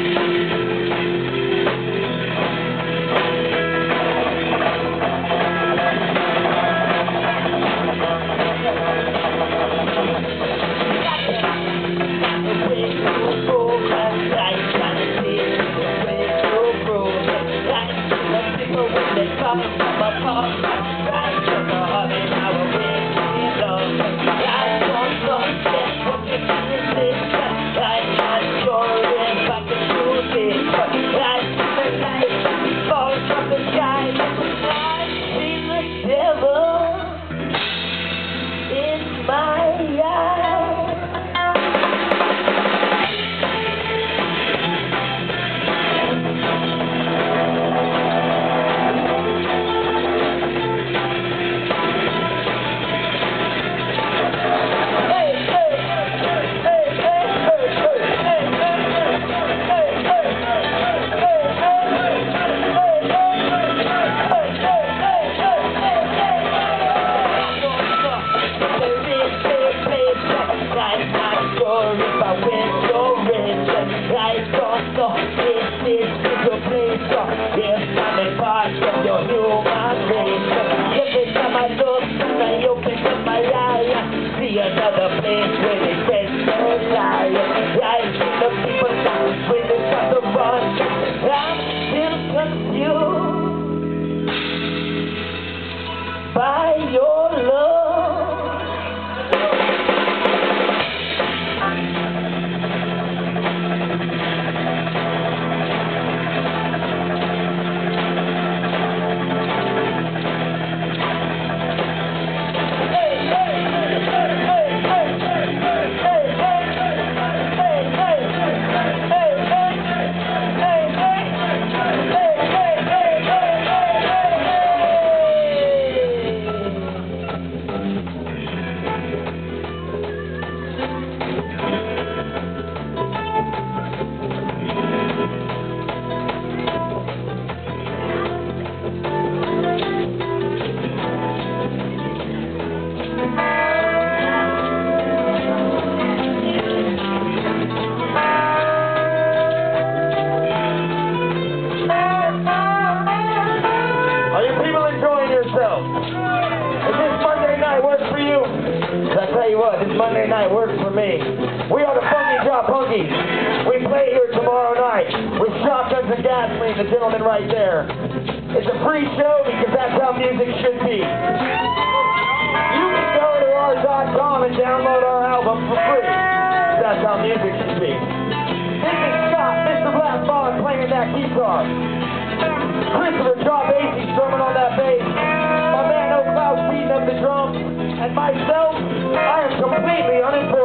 Another place where they test no lie. I see the people down when they start to run. I'm still confused by your love. This Monday night works for me. We are the Funky Drop Punkies. We play here tomorrow night with shotguns and gasoline, the gentleman right there. It's a free show because that's how music should be. You can go to r.com and download our album for free. That's how music should be. This is Scott, Mr. Black Bond, playing that guitar. Christopher Drop Acey strumming on that bass. My man O'Cloud beating up the drums. And myself, I am completely unimpressed.